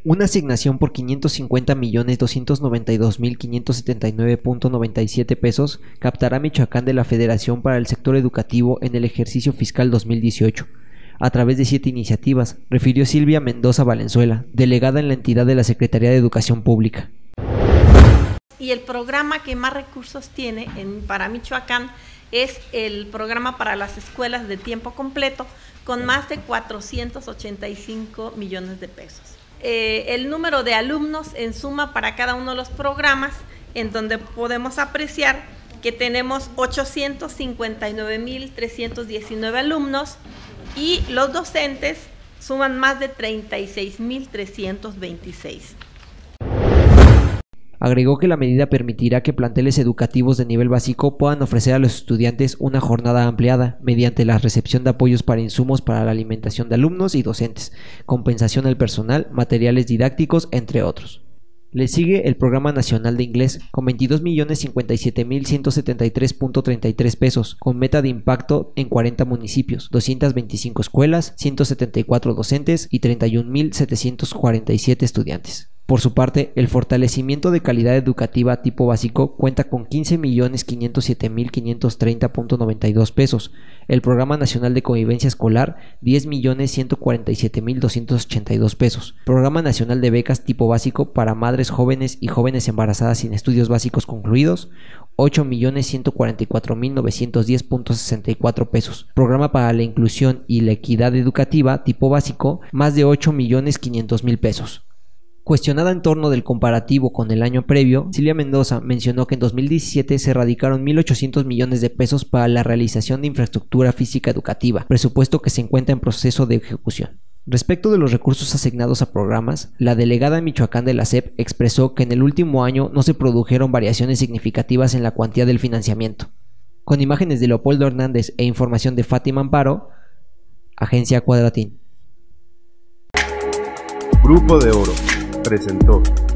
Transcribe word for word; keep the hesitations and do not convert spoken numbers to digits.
Una asignación por quinientos cincuenta millones doscientos noventa y dos mil quinientos setenta y nueve punto noventa y siete pesos captará Michoacán de la Federación para el sector educativo en el ejercicio fiscal dos mil dieciocho, a través de siete iniciativas, refirió Silvia Mendoza Valenzuela, delegada en la entidad de la Secretaría de Educación Pública. Y el programa que más recursos tiene en, para Michoacán es el programa para las escuelas de tiempo completo, con más de cuatrocientos ochenta y cinco millones de pesos. Eh, el número de alumnos en suma para cada uno de los programas, en donde podemos apreciar que tenemos ochocientos cincuenta y nueve mil trescientos diecinueve alumnos y los docentes suman más de treinta y seis mil trescientos veintiséis. Agregó que la medida permitirá que planteles educativos de nivel básico puedan ofrecer a los estudiantes una jornada ampliada mediante la recepción de apoyos para insumos para la alimentación de alumnos y docentes, compensación al personal, materiales didácticos, entre otros. Le sigue el Programa Nacional de Inglés, con veintidós millones cincuenta y siete mil ciento setenta y tres punto treinta y tres pesos, con meta de impacto en cuarenta municipios, doscientas veinticinco escuelas, ciento setenta y cuatro docentes y treinta y un mil setecientos cuarenta y siete estudiantes. Por su parte, el fortalecimiento de calidad educativa tipo básico cuenta con quince millones quinientos siete mil quinientos treinta punto noventa y dos pesos, el Programa Nacional de Convivencia Escolar diez millones ciento cuarenta y siete mil doscientos ochenta y dos pesos, Programa Nacional de Becas tipo básico para madres jóvenes y jóvenes embarazadas sin estudios básicos concluidos ocho millones ciento cuarenta y cuatro mil novecientos diez punto sesenta y cuatro pesos, Programa para la Inclusión y la Equidad Educativa tipo básico más de ocho millones quinientos mil pesos. Cuestionada en torno del comparativo con el año previo, Silvia Mendoza mencionó que en dos mil diecisiete se erradicaron mil ochocientos millones de pesos para la realización de infraestructura física educativa, presupuesto que se encuentra en proceso de ejecución. Respecto de los recursos asignados a programas, la delegada en Michoacán de la S E P expresó que en el último año no se produjeron variaciones significativas en la cuantía del financiamiento. Con imágenes de Leopoldo Hernández e información de Fátima Amparo, Agencia Cuadratín. Grupo de Oro presentó